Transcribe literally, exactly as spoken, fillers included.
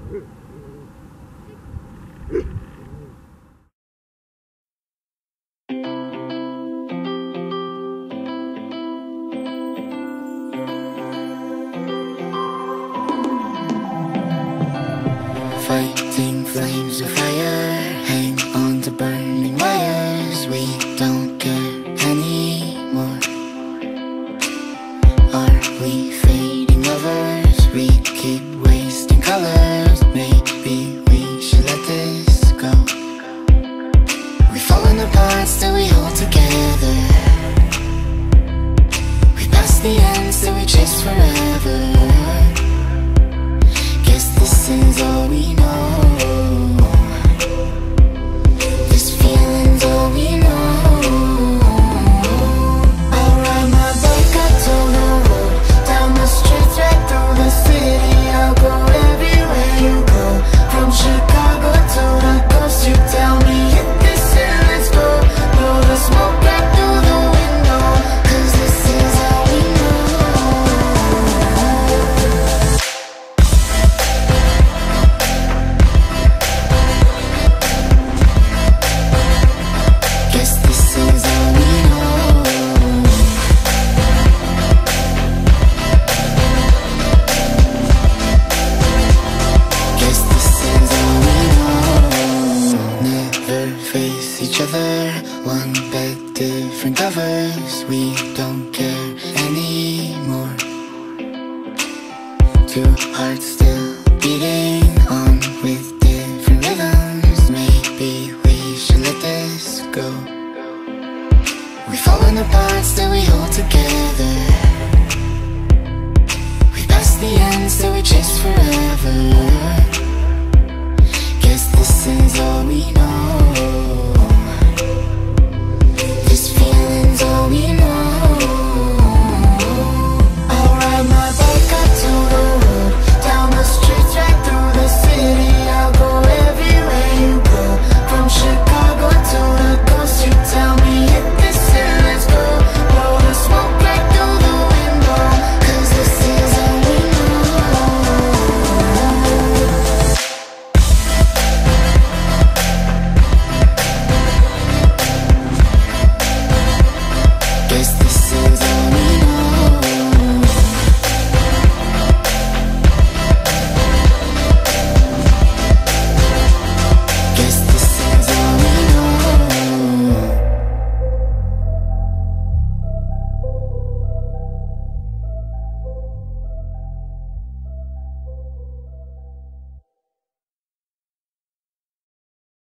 Fighting flames of fire, hang on to burning wires. We don't care anymore. Are we fading lovers? We keep wasting colors. Maybe we should let this go. We've fallen apart, still we hold together. We passed the end, still we chase forever. Guess this is all we know. This feeling's all we know. I'll ride my bike up to the road, down the streets, right through the city. I'll go everywhere you go, from Chicago to the coast. You tell me hit this and let's go. Blow the smoke right through the window, 'cause this is all we know. Guess this is all we know. Guess this is all we know. Never face each other, one bed, different covers. We don't care anymore. Two hearts still beating on